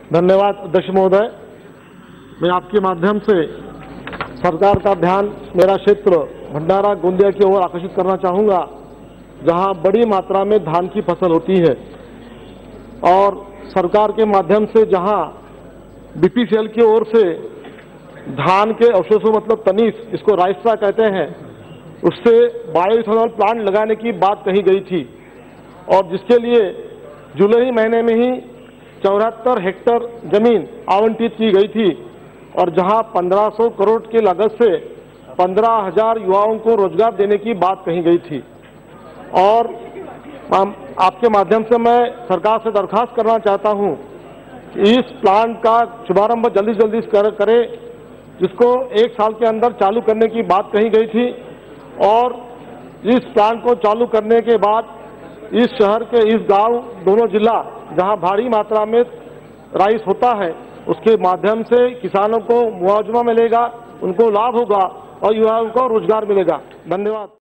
धन्यवाद अध्यक्ष महोदय। मैं आपके माध्यम से सरकार का ध्यान मेरा क्षेत्र भंडारा गोंदिया की ओर आकर्षित करना चाहूँगा, जहां बड़ी मात्रा में धान की फसल होती है और सरकार के माध्यम से जहां बीपीसीएल की ओर से धान के अवशेषों मतलब तनीस, इसको राइस्ट्रा कहते हैं, उससे बायोइथेनॉल प्लांट लगाने की बात कही गई थी और जिसके लिए जुलाई महीने में ही 74 हेक्टेयर जमीन आवंटित की गई थी और जहां 1500 करोड़ की लागत से 15,000 युवाओं को रोजगार देने की बात कही गई थी। और आपके माध्यम से मैं सरकार से दरखास्त करना चाहता हूं कि इस प्लांट का शुभारंभ जल्दी जल्दी करें, जिसको 1 साल के अंदर चालू करने की बात कही गई थी और इस प्लांट को चालू करने के बाद इस शहर के इस गांव दोनों जिला जहां भारी मात्रा में राइस होता है, उसके माध्यम से किसानों को मुआवजा मिलेगा, उनको लाभ होगा और युवाओं को रोजगार मिलेगा। धन्यवाद।